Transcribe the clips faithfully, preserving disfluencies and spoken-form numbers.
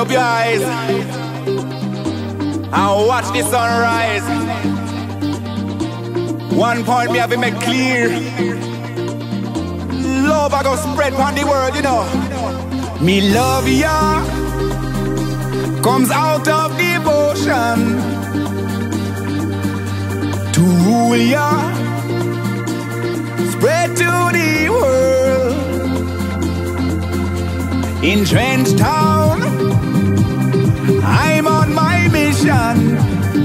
up your eyes and watch the sunrise. One point me have to make clear: love I go spread on the world, you know. Me love ya comes out of devotion to rule ya, spread to the world. In Trench Town, I'm on my mission,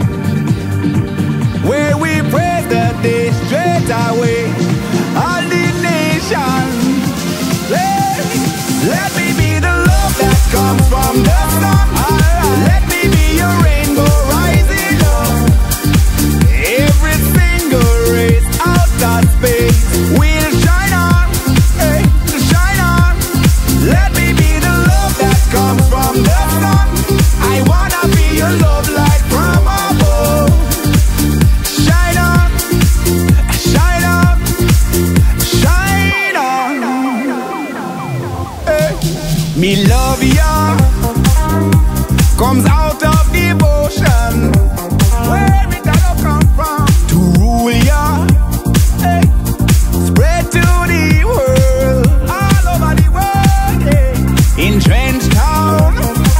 where we praise the day straight away, all the nation. Let, let me be the love that comes from the sun. Let me be your rainbow rising up. Every single race out of space will shine on, hey, shine on. Let me be the love that comes from the sun. I wanna be your love light from above. Shine on, shine on, shine on. Hey. Me love ya comes out of devotion, where it all come from, to rule ya, hey, spread to the world, all over the world, yeah. In Trench Town,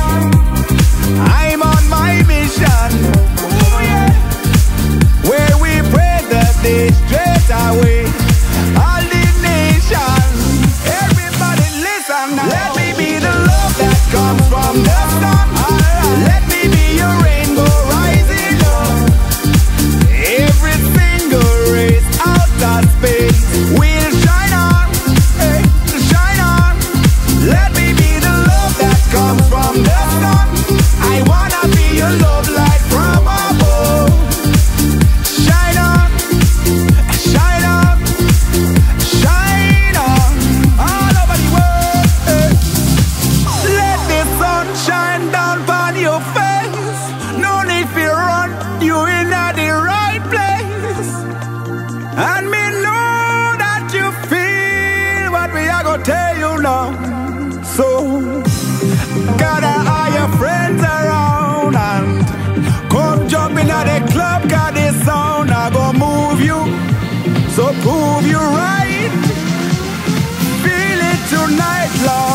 I'm on my mission, ooh, yeah, where we pray the day straight away, all the nation. Everybody listen now. Let me be the love that comes from the sun. Let me be your rainbow rising up. Every single race out of space will shine on, hey, shine on. Let me be the love that comes from the sun. I wanna be your love light from above. Shine on, shine on, shine on, all over the world, hey. Let the sun shine down on your face. No need for run, you in at the right place. And me know that you feel what we are gonna tell you now. So gather all your friends around and come jump in at the club, 'cause this sound I gonna move you. So prove you right. Feel it tonight, Lord.